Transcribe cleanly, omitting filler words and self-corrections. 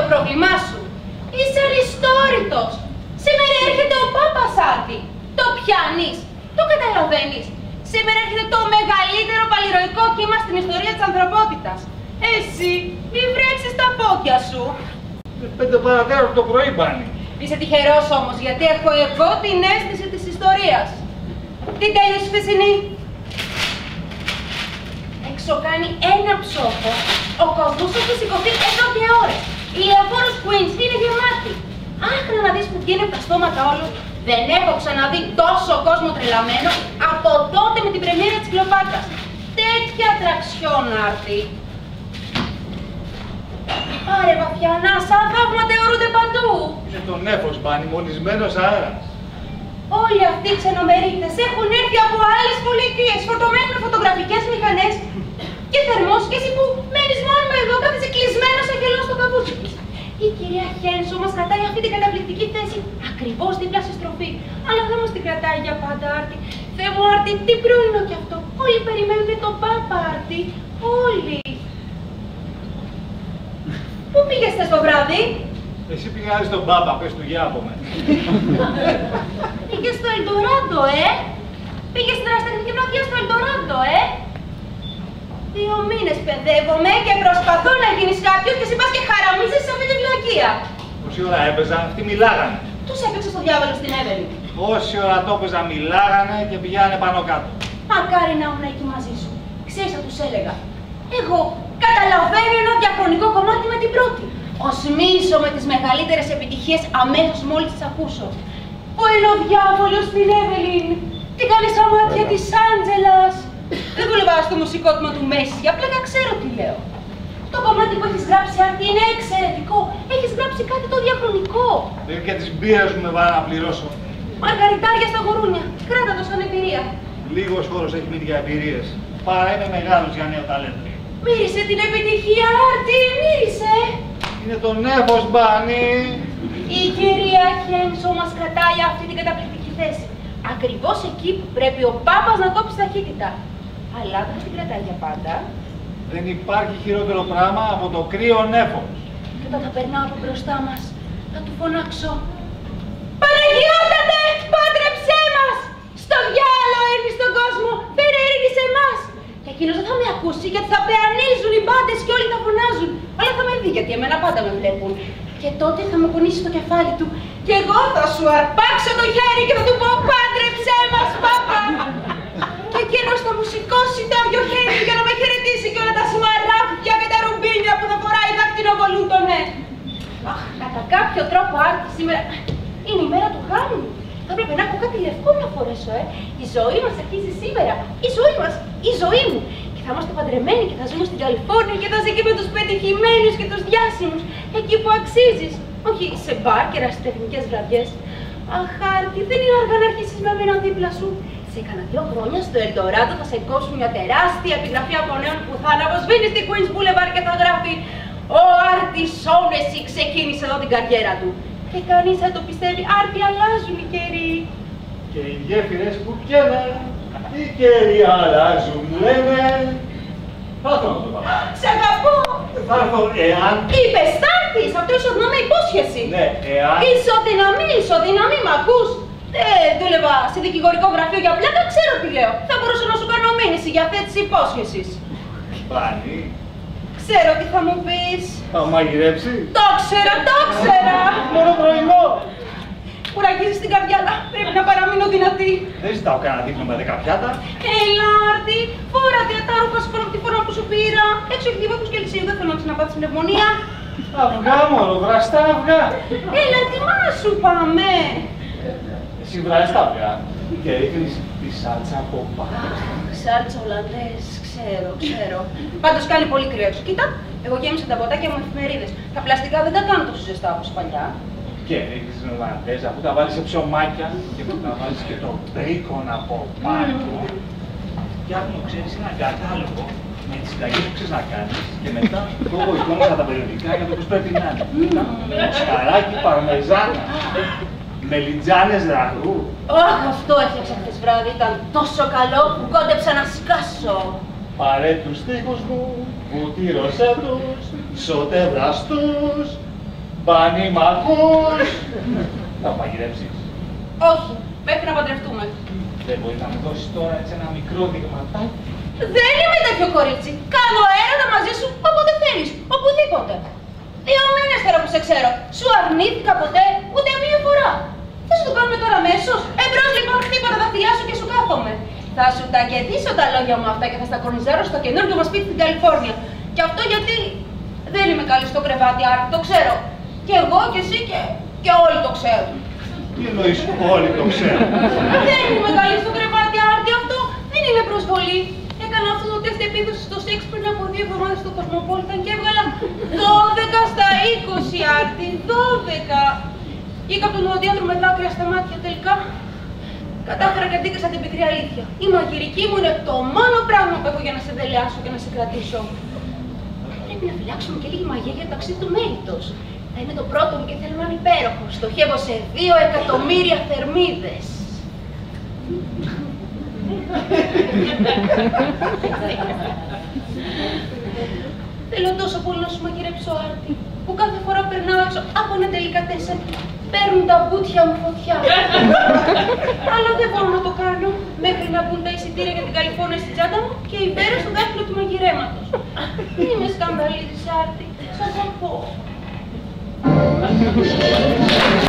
πρόβλημά σου. Είσαι αριστόρητος. Σήμερα έρχεται ο Πάπας Άρτη. Το πιάνεις, το καταλαβαίνεις. Σήμερα έρχεται το μεγαλύτερο παλιροϊκό κύμα στην ιστορία της ανθρωπότητας. Εσύ, μη βρέξεις τα πόδια σου. 5 παρατέρα το πρωί, Μπάνι. Είσαι τυχερός όμως, γιατί έχω εγώ την αίσθηση της ιστορίας. Τι τέλειωσε η χθεσινή? Έξω κάνει ένα ψόφο. Ο κόσμος έχει σηκωθεί εδώ και ώρες. Η λεωφόρος Queens είναι γεμάτη. Άχνα να δεις που βγαίνει από τα στόματα όλων. Δεν έχω ξαναδεί τόσο κόσμο τρελαμένο από τότε με την πρεμιέρα της Κλεοπάτρας. Τέτοια ατραξιόν να έρθει. Άρε Βαφιανά, σαν θαύματα αιωρούνται παντού. Είναι το νέφος, Μπάνι, μολυσμένος αέρας. Όλοι αυτοί οι ξενομερίτες έχουν έρθει από άλλες πολιτείες, φορτωμένοι με φωτογραφικές μηχανές και θερμός, και εσύ που μένεις μόνο εδώ, κάθεσαι κλεισμένος αγγελός στο καβούτσι της. Η κυρία Χένσο μας κρατάει αυτή την καταπληκτική θέση ακριβώς δίπλα στη στροφή. Αλλά δεν μας την κρατάει για πάντα, Άρτη. Θεέ μου, Άρτη, τι πρωινό κι αυτό. Όλοι περιμένουν τον Πάπα, Άρτη. Όλοι. Πού πήγες χθες το βράδυ? Εσύ πήγαινε στον Πάπα, πες του γεια από μένα. Πήγες στο Ελντοράντο, Πήγες στην αστυνομική βραδιά στο Ελντοράντο, 2 μήνες παιδεύομαι και προσπαθώ να γίνεις κάποιος και εσύ πας και χαραμίζεις σε αυτή τη βλακεία. Πόση ώρα έπαιζα, αυτοί μιλάγανε. Τους έπαιξε στο διάβολο στην Εύελη. Όση ώρα το έπαιζα μιλάγανε και πηγαίνανε πάνω κάτω. Μακάρι να ήμουν εκεί μαζί σου. Ξέρεις, θα τους έλεγα. Εγώ καταλαβαίνω ένα διαχρονικό κομμάτι με την πρώτη. Οσμίζω με τις μεγαλύτερες επιτυχίες αμέσως μόλις τις ακούσω. Πού είναι ο διάβολος στην Εύελιν? Τι κάνει στα μάτια της Άντζελας? Δεν δούλευα στο μουσικότημα του Μέση, απλά να ξέρω τι λέω. Το κομμάτι που έχεις γράψει, Άρτη, είναι εξαιρετικό. Έχεις γράψει κάτι το διαχρονικό. Δεν και τις μπύρες μου με βάλα να πληρώσω. Μαργαριτάρια στα γουρούνια. Κράτα το σαν εμπειρία. Λίγος χώρος έχει μείνει για εμπειρίες. Παρά είμαι μεγάλος για νέο ταλέντο. Μύρισε την επιτυχία, Άρτη, μύρισε. Είναι το νέφος, Μπάνι. Η κυρία Χένσο μας κρατάει αυτή την καταπληκτική θέση. Ακριβώς εκεί που πρέπει ο Πάπας να κόψει ταχύτητα. Αλλά δεν την κρατάει για πάντα. Δεν υπάρχει χειρότερο πράγμα από το κρύο νέφος. Και όταν θα περνάω από μπροστά μας, θα του φωνάξω: Παναγιώτατε, πάντρεψέ μας! Στο διάλο ήρθε στον κόσμο, φέρε ειρήνη σε εμάς! Και εκείνος δεν θα με ακούσει, γιατί θα πεανίζουν οι πάντες και όλοι θα φωνάζουν. Αλλά θα με δει, γιατί εμένα πάντα με βλέπουν. Και τότε θα με πονήσει το κεφάλι του και εγώ θα σου αρπάξω το χέρι και θα του πω: Πάντρεψέ μας, Πάπα! Και εκείνος θα μου σηκώσει το ίδιο χέρι για να με χαιρετήσει και όλα τα σμαράγδια και τα ρουμπίνια που θα φοράει δακτυλοβολούν τον Αχ, κατά κάποιο τρόπο, Άρτη, σήμερα είναι η μέρα του γάμου. Θα πρέπει να έχω κάτι λευκό να φορέσω, Η ζωή μας αρχίζει σήμερα. Η ζωή μας, η ζωή μου. Και θα είμαστε παντρεμένοι και θα ζούμε στην Καλιφόρνια και θα είσαι εκεί με τους πετυχημένους και τους διάσημους. Εκεί που αξίζεις. Όχι σε μπαρ και ερασιτεχνικές βραδιές. Αχ, Άρτη, δεν είναι αργά να αρχίσεις με μένα δίπλα σου. Σε κάνα 2 χρόνια στο Ελντοράντο θα σε κόψουν μια τεράστια επιγραφή από νέων που θα αναβοσβήνει στη Queens Boulevard και θα γράφει: Ο Άρτης Όνεση ξεκίνησε εδώ την καριέρα του. Και κανείς δεν το πιστεύει. Άρτη, αλλάζουν οι καιροί. Και οι γέφυρες που πιένε, οι καιροί αλλάζουν, λένε. Θα έρθω να το πάω. Σ' αγαπώ. Θα έρθω εάν. Είπες, θα έρθεις. Αυτό ισοδυναμεί υπόσχεση. Ναι, εάν. Ισοδυναμεί, μ' ακούς? Δούλευα σε δικηγορικό γραφείο για πλάκα, ξέρω τι λέω. Θα μπορούσα να σου κάνω μήνυση για θέτηση υπόσχεσης. Πάνι. Ξέρω τι θα μου πεις. Θα μαγειρέψει. Το ξέρα. Μόνο πρωινό. Κουραγίζει στην καρδιά, αλλά πρέπει να παραμείνω δυνατή. Δεν ζητάω κανένα δίπλωμα 10 πιάτα. Έλα, Άρτη, φόρατε ατάροχα σκόλα από τη φορά που σου πήρα. Έξω έχει δίβακους και λυσίου, δεν θέλω να ξαναπάθεις πνευμονία. Αυγά, μωρό, βραστά αυγά. Έλα, ετοιμάσου, πάμε. Εσύ βράζεις τα αυγά και ρίχνεις τη σάλτσα από πάνω. Σάλτσα Ολλανδές, ξέρω. Πάντως κάνει πολύ κρύο έξω. Κοίτα, εγώ γέμισα τα ποτάκια μου με εφημερίδες. Τα πλαστικά δεν τα κάνω τόσο ζεστά όπως παλιά. Και ρίχνεις την Ολλανδέζα που τα βάλεις σε ψωμάκια και που τα βάλεις και το μπέικον από πάνω. Φτιάχνω, ξέρεις, ένα κατάλογο με τις συνταγές που ξέρεις να κάνεις και μετά κόβω εικόνες από τα περιοδικά για το πώς πρέπει να είναι. Μοσχαράκι, παρμεζάνα, μελιτζάνες ραγού. Αχ, αυτό έφτιαξα χθες βράδυ. Ήταν τόσο καλό που κόντεψα να σκάσω. Πάρε τους τοίχους μου, βουτύρωσέ τους, σωτεύρας τους. Μπάνι, μ' ακούς? Θα παγιδεύσεις? Όχι, μέχρι να παντρευτούμε. Δεν μπορεί να μου δώσεις τώρα έτσι ένα μικρό δειγματάκι? Δεν είμαι τέτοιο κορίτσι. Κάνω έρωτα μαζί σου όποτε θέλεις, οπουδήποτε. 2 μήνες τώρα που σε ξέρω. Σου αρνήθηκα ποτέ, ούτε μία φορά. Θα σου το κάνουμε τώρα αμέσως. Εμπρός λοιπόν, χτύπα τα δαχτυλιά σου και σου κάθομαι. Θα σου τα κεντήσω τα λόγια μου αυτά και θα στα κορνιζάρω στο καινούργιο μας σπίτι στην Καλιφόρνια. Και αυτό γιατί δεν είμαι καλή στο κρεβάτι, Άρτη, το ξέρω. Και εγώ και εσύ και όλοι το ξέρουν. Τι εννοείς όλοι το ξέρουν? Δεν είμαι καλή στο κρεβάτι, Άρτη, αυτό δεν είναι προσβολή. Έκανα αυτό το τεστ επίδοσης στο σεξ πριν από 2 εβδομάδες στο Κοσμοπόλιταν και έβγαλα 12 στα 20, Άρτη, 12. Βγήκα από τον οδοντίατρο με δάκρυα στα μάτια τελικά. Κατάφερα και αντίκρισα την πικρή αλήθεια. Η μαγειρική μου είναι το μόνο πράγμα που έχω για να σε δελεάσω και να σε κρατήσω. Πρέπει να φυλάξουμε και λίγη μαγεία για το ταξίδι του μέλιτος. Θα είναι το πρώτο μου και θέλω να είναι υπέροχο. Στοχεύω σε 2 εκατομμύρια θερμίδες. Θέλω τόσο πολύ να σου μαγειρέψω, Άρτη, που κάθε φορά περνάω έξω από ένα τελικατέσεν, παίρνουν τα μπούτια μου φωτιά. Αλλά δεν μπορώ να το κάνω μέχρι να μπουν τα εισιτήρια για την Καλιφόρνια στην τσάντα μου και η Βέρα στο δάχτυλο του μαγειρέματος. Μην με σκανδαλίζεις, Άρτη, σ' αγαπώ.